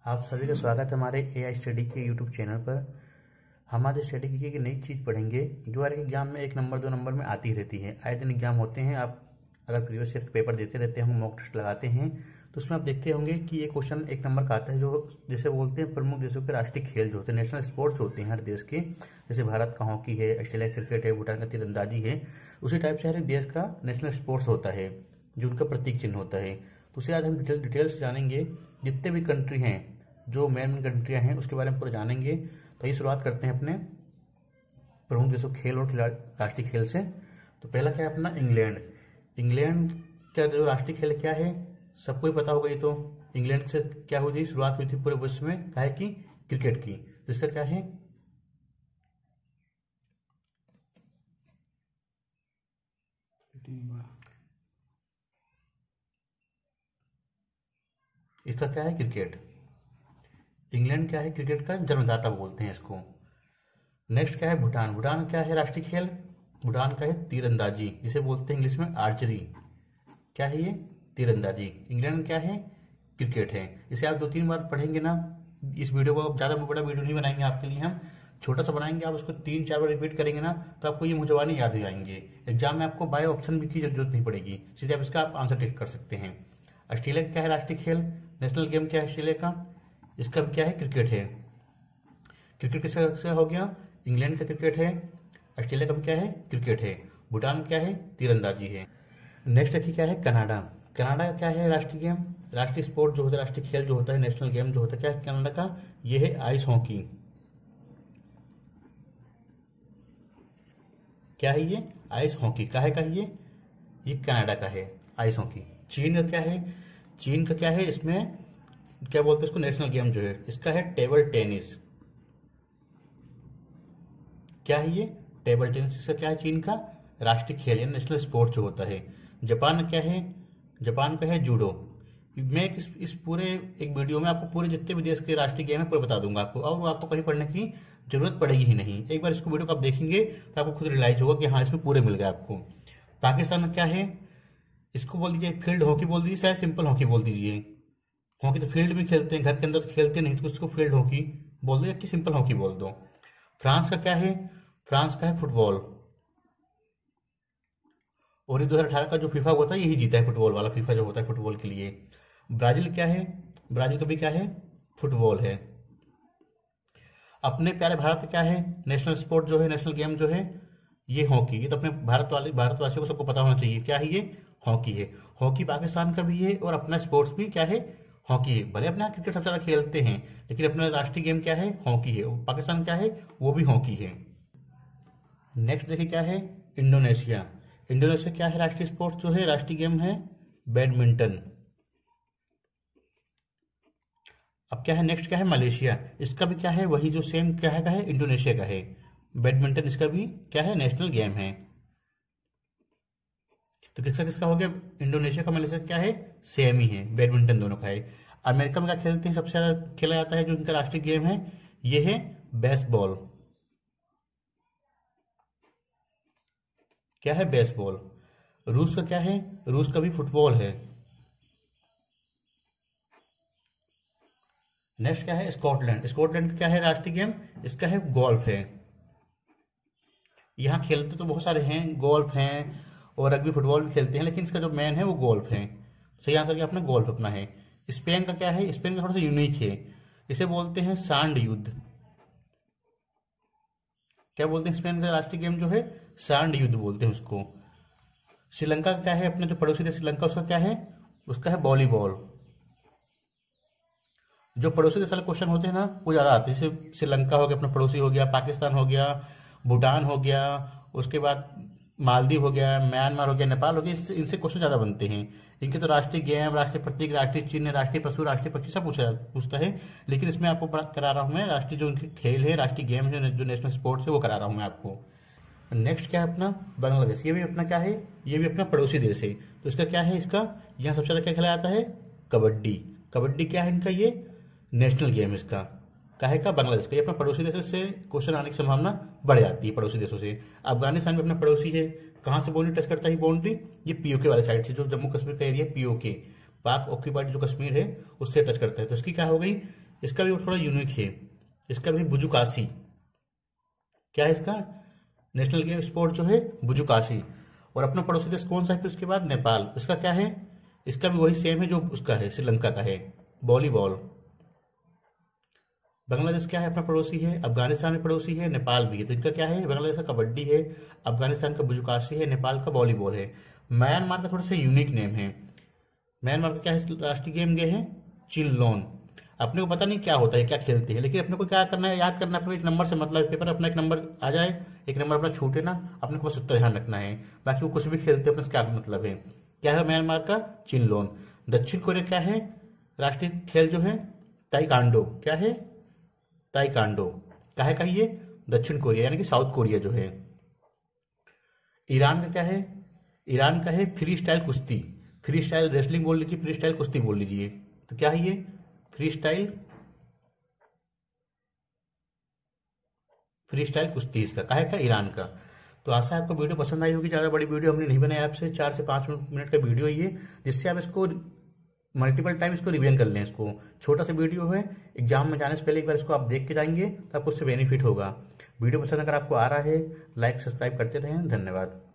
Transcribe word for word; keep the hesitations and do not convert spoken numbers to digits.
आप सभी का स्वागत है हमारे ए आई स्टडी के यूट्यूब चैनल पर। हम आज स्टडी की एक नई चीज़ पढ़ेंगे जो हर एक एग्जाम में एक नंबर दो नंबर में आती रहती है। आए दिन एग्जाम होते हैं, आप अगर प्रीवियस ईयर पेपर देते रहते हैं, मॉक टेस्ट लगाते हैं तो उसमें आप देखते होंगे कि ये क्वेश्चन एक नंबर का आता है जो जैसे बोलते हैं प्रमुख देशों के राष्ट्रीय खेल जो होते हैं, नेशनल स्पोर्ट्स होते हैं हर देश के। जैसे भारत का हॉकी है, ऑस्ट्रेलिया क्रिकेट है, भूटान का तीरंदाजी है। उसी टाइप से हर एक देश का नेशनल स्पोर्ट्स होता है जो उनका प्रतीक चिन्ह होता है। तो उसे आज हम डिटेल डिटेल्स जानेंगे। जितने भी कंट्री हैं, जो मेन मेन कंट्रियाँ हैं, उसके बारे में पूरा जानेंगे। तो ये शुरुआत करते हैं अपने प्रमुख देशों खेल और राष्ट्रीय खेल से। तो पहला क्या है अपना इंग्लैंड। इंग्लैंड का जो राष्ट्रीय खेल क्या है सबको ही पता होगा। ये तो इंग्लैंड से क्या हुई थी, शुरुआत हुई थी पूरे विश्व में क्या है कि क्रिकेट की। तो इसका क्या है, इसका क्या है क्रिकेट। इंग्लैंड क्या है क्रिकेट का जन्मदाता बोलते हैं इसको। नेक्स्ट क्या है भूटान। भूटान क्या है राष्ट्रीय खेल, भूटान का है तीरंदाजी, जिसे बोलते हैं इंग्लिश में आर्चरी। क्या है ये, तीरंदाजी। इंग्लैंड क्या है, क्रिकेट है। इसे आप दो तीन बार पढ़ेंगे ना। इस वीडियो को ज़्यादा बड़ा वीडियो नहीं बनाएंगे आपके लिए, हम छोटा सा बनाएंगे। आप उसको तीन चार बार रिपीट करेंगे ना तो आपको ये मुझवाने याद हो जाएंगे। एग्जाम में आपको बाय ऑप्शन भी की जरूरत नहीं पड़ेगी, सीधे आप इसका आप आंसर टिक कर सकते हैं। ऑस्ट्रेलिया का क्या है राष्ट्रीय खेल, नेशनल गेम क्या है ऑस्ट्रेलिया का, इसका भी क्या है क्रिकेट है। क्रिकेट किसका हो गया, इंग्लैंड का क्रिकेट है। ऑस्ट्रेलिया का भी क्या है क्रिकेट है। भूटान क्या है तीरंदाजी है। नेक्स्ट देखिए क्या है कनाडा। कनाडा का क्या है राष्ट्रीय गेम, राष्ट्रीय स्पोर्ट जो होता है, राष्ट्रीय खेल जो होता है, नेशनल गेम जो होता है क्या है कनाडा का, ये है आइस हॉकी। क्या है ये, आइस हॉकी। का है का ये ये कनाडा का है आइस हॉकी। चीन का क्या है, चीन का क्या है, इसमें क्या बोलते हैं इसको, नेशनल गेम जो है इसका है टेबल टेनिस। क्या है ये, टेबल टेनिस। इसका क्या है चीन का राष्ट्रीय खेल है, नेशनल स्पोर्ट जो होता है। जापान क्या है, जापान का है जूडो। मैं इस, इस पूरे एक वीडियो में आपको पूरे जितने भी देश के राष्ट्रीय गेम है पूरे बता दूंगा आपको, और आपको कहीं पढ़ने की जरूरत पड़ेगी ही नहीं। एक बार इसको वीडियो को आप देखेंगे तो आपको खुद रियलाइज होगा कि हाँ इसमें पूरे मिल गए आपको। पाकिस्तान में क्या है, इसको बोल दीजिए फील्ड हॉकी बोल दीजिए, चाहे सिंपल हॉकी बोल दीजिए। हॉकी तो फील्ड में खेलते हैं, घर के अंदर तो खेलते नहीं, तो उसको फील्ड हॉकी बोल दो कि सिंपल हॉकी बोल दो। फ्रांस का क्या है, फ्रांस का है फुटबॉल। और ये दो हज़ार अठारह का जो फीफा होता है यही जीता है, फुटबॉल वाला फीफा जो होता है फुटबॉल के लिए। ब्राजील क्या है, ब्राजील का भी क्या है फुटबॉल है। अपने प्यारे भारत क्या है, नेशनल स्पोर्ट जो है, नेशनल गेम जो है ये हॉकी। ये तो अपने भारत वाले भारतवासियों को सबको पता होना चाहिए क्या है ये हॉकी है। हॉकी पाकिस्तान का भी है और अपना स्पोर्ट्स भी क्या है हॉकी है। भले अपने यहाँ क्रिकेट सबसे ज़्यादा खेलते हैं लेकिन अपना राष्ट्रीय गेम क्या है हॉकी है। पाकिस्तान क्या है वो भी हॉकी है। नेक्स्ट देखिए क्या है इंडोनेशिया। इंडोनेशिया क्या है राष्ट्रीय स्पोर्ट्स जो है, राष्ट्रीय गेम है बैडमिंटन। अब क्या है नेक्स्ट क्या है मलेशिया। इसका भी क्या है वही जो सेम क्या है, का है इंडोनेशिया का है बैडमिंटन। इसका भी क्या है नेशनल गेम है। तो किसका किसका हो गया, इंडोनेशिया का मलेशिया क्या है सेम ही है, बैडमिंटन दोनों का है। अमेरिका में क्या खेलते हैं, सबसे ज्यादा खेला जाता है जो इनका राष्ट्रीय गेम है ये है बेसबॉल। क्या है बेसबॉल। रूस का क्या है, रूस का भी फुटबॉल है। नेक्स्ट क्या है स्कॉटलैंड। स्कॉटलैंड का क्या है राष्ट्रीय गेम, इसका है गोल्फ है। यहाँ खेलते तो बहुत सारे हैं, गोल्फ हैं और रग्बी फुटबॉल भी खेलते हैं, लेकिन इसका जो मेन है वो गोल्फ है। सही आंसर क्या अपना गोल्फ अपना है। स्पेन का क्या है, स्पेन का थोड़ा सा यूनिक है, इसे बोलते हैं सांड युद्ध। क्या बोलते हैं स्पेन का राष्ट्रीय गेम जो है सांड युद्ध बोलते हैं उसको। श्रीलंका का क्या है, अपने जो पड़ोसी देश श्रीलंका उसका क्या है, उसका है वॉलीबॉल। जो पड़ोसी देश वाले क्वेश्चन होते हैं ना वो ज़्यादा आते हैं, जैसे श्रीलंका हो गया अपना पड़ोसी हो गया, पाकिस्तान हो गया, भूटान हो गया, उसके बाद मालदीव हो गया, म्यांमार हो गया, नेपाल हो गया, इनसे इनसे क्वेश्चन ज़्यादा बनते हैं। इनके तो राष्ट्रीय गेम, राष्ट्रीय प्रतीक, राष्ट्रीय चिन्ह, राष्ट्रीय पशु, राष्ट्रीय पक्षी सब पूछा पूछता है। लेकिन इसमें आपको करा रहा हूँ मैं राष्ट्रीय जो इनके खेल है, राष्ट्रीय गेम है, जो नेशनल स्पोर्ट्स है वो करा रहा हूँ मैं आपको। नेक्स्ट क्या है अपना बांग्लादेश। ये भी अपना क्या है, ये भी अपना पड़ोसी देश है। तो इसका क्या है, इसका यहाँ सबसे ज़्यादा क्या खेला जाता है कबड्डी। कबड्डी क्या है इनका ये नेशनल गेम इसका काहे का बांग्लादेश का। ये अपना पड़ोसी देशों से क्वेश्चन आने की संभावना बढ़ जाती है पड़ोसी देशों से। अफगानिस्तान भी अपना पड़ोसी है। कहाँ से बाउंड्री टच करता है बाउंड्री, ये पीओके वाले साइड से, जो जम्मू कश्मीर का एरिया पीओके पाक ऑक्यूपाइड जो कश्मीर है उससे टच करता है। तो इसकी क्या हो गई इसका भी थोड़ा यूनिक है, इसका भी बुजुकाशी। क्या है इसका नेशनल गेम स्पोर्ट जो है बुजुकाशी। और अपना पड़ोसी देश कौन सा है फिर उसके बाद नेपाल, इसका क्या है, इसका भी वही सेम है जो उसका है श्रीलंका का है, वॉलीबॉल। बांग्लादेश क्या है अपना पड़ोसी है, अफगानिस्तान में पड़ोसी है, नेपाल भी है, तो इनका क्या है, बांग्लादेश का कबड्डी है, अफगानिस्तान का बुजुकाशी है, नेपाल का वॉलीबॉल है। म्यांमार का थोड़ा सा यूनिक नेम है, म्यांमार का क्या है राष्ट्रीय गेम गए हैं चिल्लोन। अपने को पता नहीं क्या होता है, क्या खेलते हैं, लेकिन अपने को क्या करना है, याद करना है। अपने एक नंबर से मतलब पेपर अपना एक नंबर आ जाए, एक नंबर अपना छूटे ना, अपने को बस उतना ध्यान रखना है। बाकी वो कुछ भी खेलते हैं अपने से क्या मतलब है। क्या है म्यांमार का चिल्लोन। दक्षिण कोरिया क्या है राष्ट्रीय खेल जो है ताइकांडो। क्या है ताइकांडो। काहे का ये दक्षिण कोरिया यानी कि साउथ कोरिया जो है। ईरान का क्या है, ईरान का है फ्री स्टाइल कुश्ती। फ्री स्टाइल रेसलिंग बोल लीजिए, फ्री स्टाइल कुश्ती बोल लीजिए, तो क्या है ये फ्री स्टाइल, फ्री स्टाइल कुश्ती इसका काहे का ईरान का। तो आशा है आपको वीडियो पसंद आई होगी। ज़्यादा बड़ी वीडियो हमने नहीं बनाया आपसे, चार से पाँच मिनट का वीडियो ये, जिससे आप इसको मल्टीपल टाइम इसको रिवीजन कर लें। इसको छोटा सा वीडियो है, एग्जाम में जाने से पहले एक बार इसको आप देख के जाएंगे तो आपको उससे बेनिफिट होगा। वीडियो पसंद अगर आपको आ रहा है, लाइक सब्सक्राइब करते रहें। धन्यवाद।